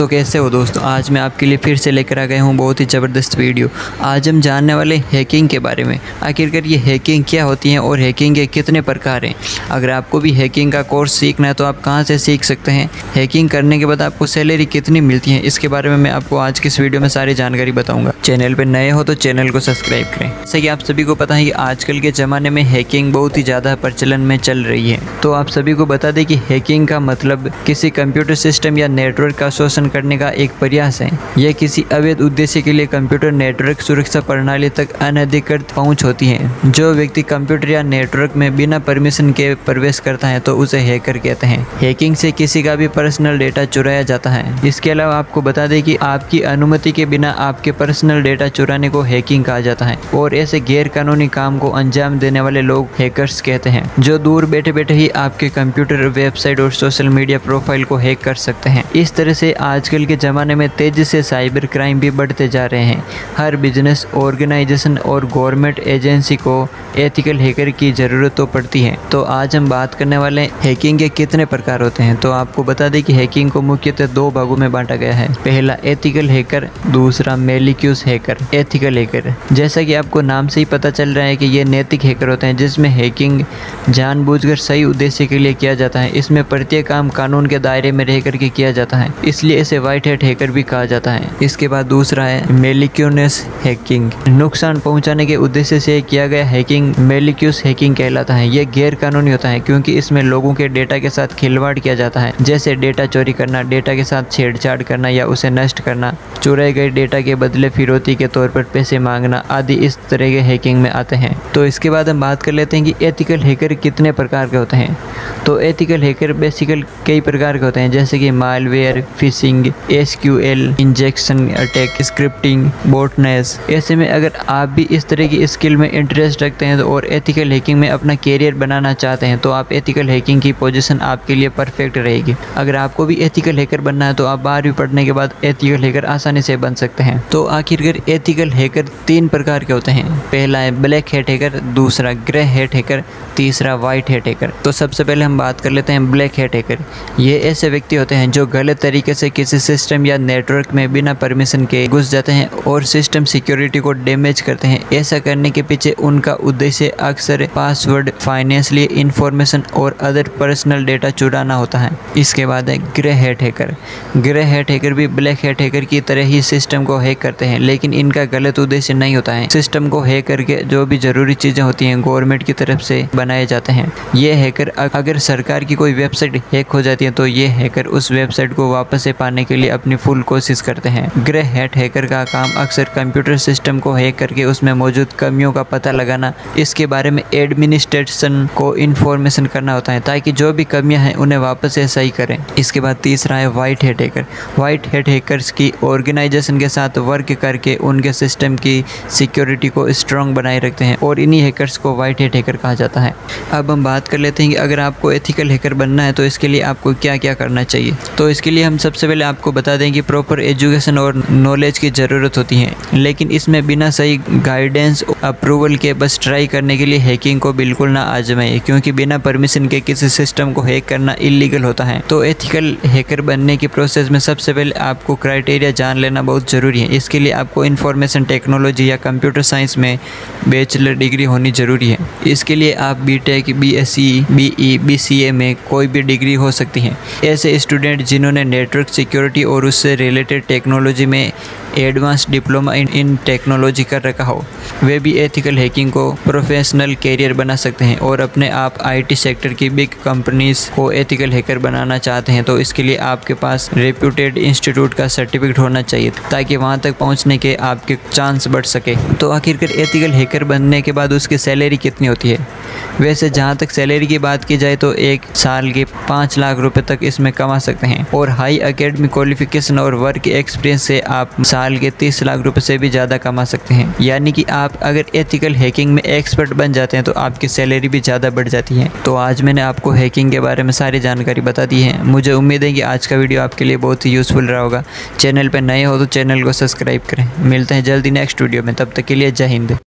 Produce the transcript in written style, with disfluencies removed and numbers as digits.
तो कैसे हो दोस्तों, आज मैं आपके लिए फिर से लेकर आ गया हूँ बहुत ही ज़बरदस्त वीडियो। आज हम जानने वाले हैकिंग के बारे में। आखिरकार ये हैकिंग क्या होती है और हैकिंग के कितने प्रकार हैं। अगर आपको भी हैकिंग का कोर्स सीखना है तो आप कहाँ से सीख सकते हैं, हैकिंग करने के बाद आपको सैलरी कितनी मिलती है, इसके बारे में मैं आपको आज की इस वीडियो में सारी जानकारी बताऊँगा। चैनल पर नए हो तो चैनल को सब्सक्राइब करें। जैसे कि आप सभी को पता है कि आजकल के ज़माने में हैकिंग बहुत ही ज़्यादा प्रचलन में चल रही है। तो आप सभी को बता दें कि हैकिंग का मतलब किसी कंप्यूटर सिस्टम या नेटवर्क का शोषण करने का एक प्रयास है। यह किसी अवैध उद्देश्य के लिए कंप्यूटर नेटवर्क सुरक्षा प्रणाली तक अनधिकृत पहुंच होती है। जो व्यक्ति कंप्यूटर या नेटवर्क में बिना परमिशन के प्रवेश करता है तो उसे हैकर कहते हैं। हैकिंग से किसी का भी पर्सनल डेटा चुराया जाता है। इसके अलावा आपको बता दें कि आपकी अनुमति के बिना आपके पर्सनल डेटा चुराने को हैकिंग कहा जाता है और ऐसे गैर कानूनी काम को अंजाम देने वाले लोग हैकर्स कहते हैं, जो दूर बैठे बैठे ही आपके कंप्यूटर, वेबसाइट और सोशल मीडिया प्रोफाइल को हैक कर सकते हैं। इस तरह से आजकल के ज़माने में तेज़ी से साइबर क्राइम भी बढ़ते जा रहे हैं। हर बिजनेस, ऑर्गेनाइजेशन और गवर्नमेंट एजेंसी को एथिकल हैकर की ज़रूरत तो पड़ती है। तो आज हम बात करने वाले हैं हैकिंग के कितने प्रकार होते हैं। तो आपको बता दें कि हैकिंग को मुख्यतः दो भागों में बांटा गया है। पहला एथिकल हैकर, दूसरा मैलिक्यूस हैकर। एथिकल हैकर, जैसा कि आपको नाम से ही पता चल रहा है कि ये नैतिक हैकर होते हैं, जिसमें हैकिंग जानबूझकर सही उद्देश्य के लिए किया जाता है। इसमें प्रत्येक काम कानून के दायरे में रह करके किया जाता है, इसलिए इसे व्हाइट हैट हैकर भी कहा जाता है। इसके बाद दूसरा है मैलिक्यूनस हैकिंग। नुकसान पहुंचाने के उद्देश्य से किया गया हैकिंग मैलिक्यूस हैकिंग कहलाता है। यह गैर कानूनी होता है क्योंकि इसमें लोगों के डेटा के साथ खिलवाड़ किया जाता है, जैसे डेटा चोरी करना, डेटा के साथ छेड़छाड़ करना या उसे नष्ट करना, चुराए गए डेटा के बदले फिरौती के तौर पर पैसे मांगना आदि इस तरह के हैकिंग में आते हैं। तो इसके बाद हम बात कर लेते हैं कि एथिकल हैकर कितने प्रकार के होते हैं। तो एथिकल हैकर बेसिकल कई प्रकार के होते हैं, जैसे कि malware, phishing, SQL injection attack, scripting, botnets. ऐसे में अगर आप भी इस तरह की स्किल में इंटरेस्ट रखते हैं और एथिकल हैकिंग में अपना कैरियर बनाना चाहते हैं तो आप एथिकल हैकिंग की पोजीशन आपके लिए परफेक्ट रहेगी। अगर आपको भी एथिकल हैकर बनना है तो आप 12वीं पढ़ने के बाद एथिकल हैकर आसानी से बन सकते हैं। तो आखिरकार एथिकल हैकर तीन प्रकार के होते हैं। पहला है ब्लैक हैट हैकर, दूसरा ग्रे हैट हैकर, तीसरा व्हाइट हैट हैकर। तो सबसे पहले हम बात कर लेते हैं ब्लैक हैट हैकर। ये ऐसे व्यक्ति होते हैं जो गलत तरीके से किसी सिस्टम या नेटवर्क में बिना परमिशन के घुस जाते हैं और सिस्टम सिक्योरिटी को डैमेज करते हैं। ऐसा करने के पीछे उनका उद्देश्य अक्सर पासवर्ड, फाइनेंशियल इंफॉर्मेशन और अदर पर्सनल डेटा चुराना होता है। इसके बाद है grey hat hacker. Grey hat hacker भी ब्लैक हैट हैकर की तरह ही सिस्टम को हैक करते हैं, लेकिन इनका गलत उद्देश्य नहीं होता है। सिस्टम को हैक करके जो भी जरूरी चीज़ें होती हैं गवर्नमेंट की तरफ से बनाए जाते हैं। ये हैकर अगर सरकार की कोई वेबसाइट हैक हो जाती है तो ये हैकर उस वेबसाइट को वापस से पाने के लिए अपनी फुल कोशिश करते हैं। ग्रे हैट हैकर का काम अक्सर कंप्यूटर सिस्टम को हैक करके उसमें मौजूद कमियों का पता लगाना, इसके बारे में एडमिनिस्ट्रेशन को इन्फॉर्मेशन करना होता है ताकि जो भी कमियां हैं उन्हें वापस से सही करें। इसके बाद तीसरा है white hat hacker. White hat hackers की ऑर्गेनाइजेशन के साथ वर्क करके उनके सिस्टम की सिक्योरिटी को स्ट्रॉन्ग बनाए रखते हैं और इन्हीं हैकर्स को व्हाइट हैट हैकर कहा जाता है। अब हम बात कर लेते हैं कि अगर आपको एथिकल हैकर बनना है तो इसके लिए आपको क्या क्या करना चाहिए। तो इसके लिए हम सबसे पहले आपको बता दें कि प्रॉपर एजुकेशन और नॉलेज की ज़रूरत होती है, लेकिन इसमें बिना सही गाइडेंस, अप्रूवल के बस ट्राई करने के लिए हैकिंग को बिल्कुल ना आजमाइए, क्योंकि बिना परमिशन के किसी सिस्टम को हैक करना इलीगल होता है। तो एथिकल हैकर बनने की प्रोसेस में सबसे पहले आपको क्राइटेरिया जान लेना बहुत ज़रूरी है। इसके लिए आपको इंफॉर्मेशन टेक्नोलॉजी या कंप्यूटर साइंस में बैचलर डिग्री होनी ज़रूरी है। इसके लिए आप बीटेक, बीएससी, बीई, बीसीए में कोई भी डिग्री हो सकती है। ऐसे स्टूडेंट जिन्होंने नेटवर्क सिक्योरिटी और उससे रिलेटेड टेक्नोलॉजी में एडवांस डिप्लोमा इन टेक्नोलॉजी कर रखा हो, वे भी एथिकल हैकिंग को प्रोफेशनल कैरियर बना सकते हैं। और अपने आप आईटी सेक्टर की बिग कंपनीज को एथिकल हैकर बनाना चाहते हैं तो इसके लिए आपके पास रेप्यूटेड इंस्टीट्यूट का सर्टिफिकेट होना चाहिए ताकि वहां तक पहुंचने के आपके चांस बढ़ सके। तो आखिरकार एथिकल हैकर बनने के बाद उसकी सैलरी कितनी होती है। वैसे जहां तक सैलरी की बात की जाए तो एक साल के 5 लाख रुपए तक इसमें कमा सकते हैं और हाई एकेडमिक क्वालिफिकेशन और वर्क एक्सपीरियंस से आप साल के 30 लाख रुपए से भी ज़्यादा कमा सकते हैं। यानी कि आप अगर एथिकल हैकिंग में एक्सपर्ट बन जाते हैं तो आपकी सैलरी भी ज़्यादा बढ़ जाती है। तो आज मैंने आपको हैकिंग के बारे में सारी जानकारी बता दी है। मुझे उम्मीद है कि आज का वीडियो आपके लिए बहुत ही यूज़फुल रहा होगा। चैनल पर नए हो तो चैनल को सब्सक्राइब करें। मिलते हैं जल्दी नेक्स्ट वीडियो में, तब तक के लिए जय हिंद।